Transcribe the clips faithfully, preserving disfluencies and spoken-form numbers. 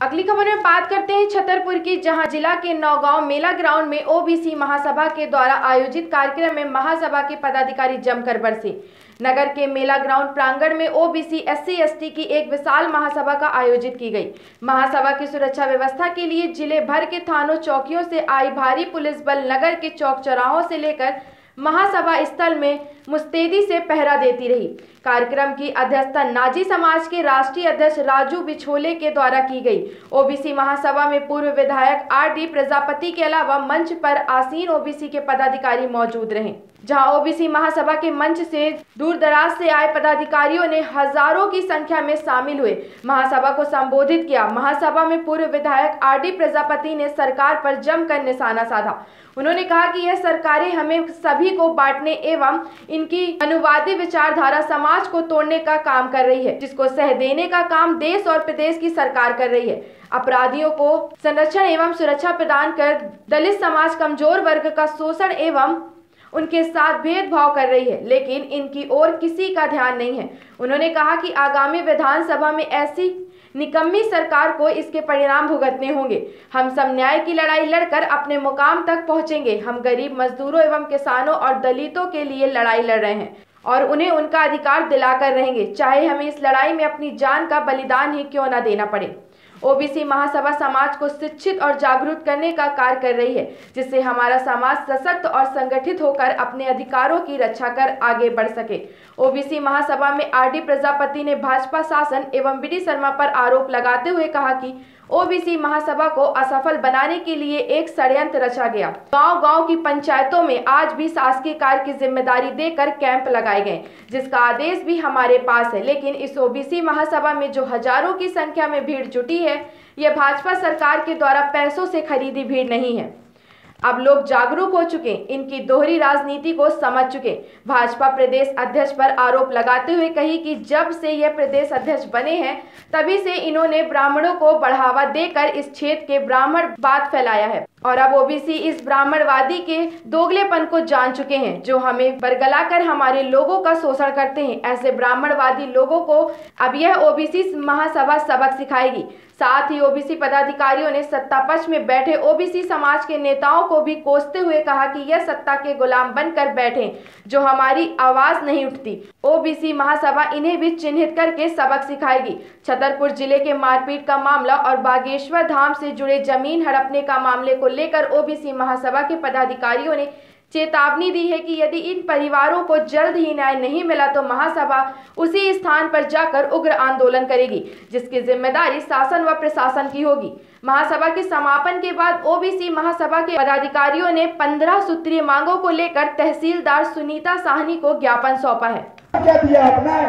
अगली खबर में बात करते हैं छतरपुर की, जहां जिला के नौगांव मेला ग्राउंड में ओबीसी महासभा के द्वारा आयोजित कार्यक्रम में महासभा के पदाधिकारी जमकर बरसे। नगर के मेला ग्राउंड प्रांगण में ओबीसी एससी एसटी की एक विशाल महासभा का आयोजित की गई। महासभा की सुरक्षा व्यवस्था के लिए जिले भर के थानों चौकियों से आई भारी पुलिस बल नगर के चौक चौराहों से लेकर महासभा स्थल में मुस्तैदी से पहरा देती रही। कार्यक्रम की अध्यक्षता नाजी समाज के राष्ट्रीय अध्यक्ष राजू बिछोले के द्वारा की गई। ओबीसी महासभा में पूर्व विधायक आर डी प्रजापति के अलावा मंच पर आसीन ओबीसी के पदाधिकारी मौजूद रहे, जहां ओबीसी महासभा के मंच से दूर दराज से आए पदाधिकारियों ने हजारों की संख्या में शामिल हुए महासभा को संबोधित किया। महासभा में पूर्व विधायक आर डी प्रजापति ने सरकार पर जमकर निशाना साधा। उन्होंने कहा कि यह सरकारें हमें सभी को बांटने एवं इनकी अनुवादी विचारधारा समाज को तोड़ने का काम कर रही है, जिसको सह देने का काम देश और प्रदेश की सरकार कर रही है। अपराधियों को संरक्षण एवं सुरक्षा प्रदान कर दलित समाज कमजोर वर्ग का शोषण एवं उनके साथ भेदभाव कर रही है, लेकिन इनकी ओर किसी का ध्यान नहीं है। उन्होंने कहा कि आगामी विधानसभा में ऐसी निकम्मी सरकार को इसके परिणाम भुगतने होंगे। हम सब न्याय की लड़ाई लड़कर अपने मुकाम तक पहुंचेंगे। हम गरीब मजदूरों एवं किसानों और दलितों के लिए लड़ाई लड़ रहे हैं और उन्हें उनका अधिकार दिलाकर रहेंगे, चाहे हमें इस लड़ाई में अपनी जान का बलिदान ही क्यों न देना पड़े। ओबीसी महासभा समाज को शिक्षित और जागरूक करने का कार्य कर रही है, जिससे हमारा समाज सशक्त और संगठित होकर अपने अधिकारों की रक्षा कर आगे बढ़ सके। ओबीसी महासभा में आर डी प्रजापति ने भाजपा शासन एवं बी डी शर्मा पर आरोप लगाते हुए कहा कि ओबीसी महासभा को असफल बनाने के लिए एक षड्यंत्र रचा गया। गांव-गांव की पंचायतों में आज भी शासकीय कार्य की जिम्मेदारी देकर कैंप लगाए गए, जिसका आदेश भी हमारे पास है, लेकिन इस ओबीसी महासभा में जो हजारों की संख्या में भीड़ जुटी है, यह भाजपा सरकार के द्वारा पैसों से खरीदी भीड़ नहीं है। अब लोग जागरूक हो चुके, इनकी दोहरी राजनीति को समझ चुके। भाजपा प्रदेश अध्यक्ष पर आरोप लगाते हुए कही कि जब से यह प्रदेश अध्यक्ष बने हैं तभी से इन्होंने ब्राह्मणों को बढ़ावा देकर इस क्षेत्र के ब्राह्मणवाद फैलाया है और अब ओबीसी इस ब्राह्मणवादी के दोगलेपन को जान चुके हैं, जो हमें बरगलाकर हमारे लोगों का शोषण करते हैं। ऐसे ब्राह्मणवादी लोगों को अब यह ओबीसी महासभा सबक सिखाएगी। साथ ही ओबीसी पदाधिकारियों ने सत्ता पक्ष में बैठे ओबीसी समाज के नेताओं को भी कोसते हुए कहा कि यह सत्ता के गुलाम बनकर बैठे, जो हमारी आवाज नहीं उठती। ओबीसी महासभा इन्हें भी चिन्हित करके सबक सिखाएगी। छतरपुर जिले के मारपीट का मामला और बागेश्वर धाम से जुड़े जमीन हड़पने का मामले को लेकर ओबीसी महासभा के पदाधिकारियों ने चेतावनी दी है कि यदि इन परिवारों को जल्द ही न्याय नहीं मिला तो महासभा उसी स्थान पर जाकर उग्र आंदोलन करेगी, जिसकी जिम्मेदारी शासन व प्रशासन की होगी। महासभा के समापन के बाद ओबीसी महासभा के पदाधिकारियों ने पंद्रह सूत्रीय मांगों को लेकर तहसीलदार सुनीता साहनी को ज्ञापन सौंपा है। क्या दिया आपने?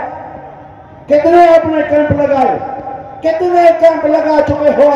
कितने आपने कैंप लगाए? कितने कैंप लगा चुके हो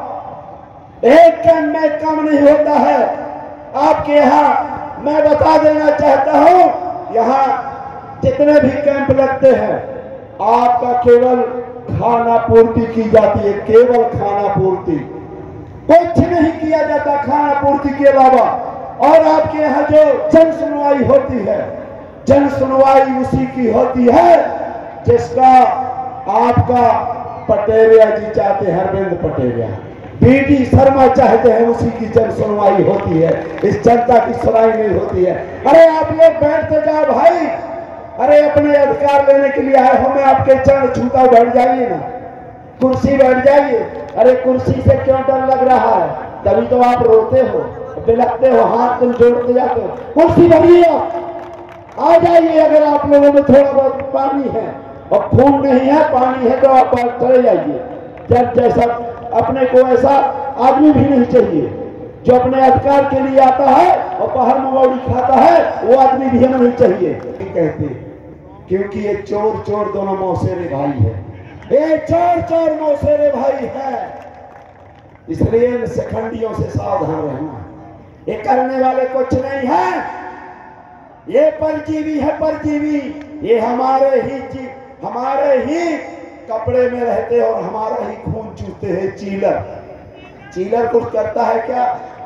आप? एक कैंप में काम नहीं होता है आपके यहाँ। मैं बता देना चाहता हूं, यहाँ जितने भी कैंप लगते हैं आपका केवल खाना पूर्ति की जाती है, केवल खाना पूर्ति, कुछ नहीं किया जाता खाना पूर्ति के अलावा। और आपके यहाँ जो जन सुनवाई होती है, जन सुनवाई उसी की होती है जिसका आपका पटेरिया जी चाहते हैं, अरविंद पटेरिया, बी डी शर्मा चाहते हैं, उसी की जन सुनवाई होती है। इस जनता की सुनवाई नहीं होती है। अरे आप लोग बैठते जाओ भाई, अरे अपने अधिकार लेने के लिए आए हो, मैं आपके चरण छूता बैठ जाइए ना, कुर्सी बैठ जाइए। अरे कुर्सी से क्यों डर लग रहा है? तभी तो आप रोते हो, बिलखते हो, हाथ तुम जोड़ते जाते हो। कुर्सी भरिए, आ जाइए। अगर आप लोगों में थोड़ा बहुत पानी है और खून नहीं है, पानी है, तो आप चले जाइए। जब जैसा अपने को ऐसा आदमी भी नहीं चाहिए जो अपने अधिकार के लिए आता है और बाहर मौड़ी खाता है, वो आदमी भी हमें नहीं चाहिए। कहते क्योंकि ये चोर चोर दोनों मौसेरे भाई है, ये चोर चोर मौसेरे भाई है, इसलिए इन शिखंडियों से सावधान रहना। ये करने वाले कुछ नहीं है, ये परजीवी है, परजीवी। ये हमारे ही हमारे ही कपड़े में रहते और हमारा ही खून चूसते हैं। चीलर चीलर कुछ करता है क्या?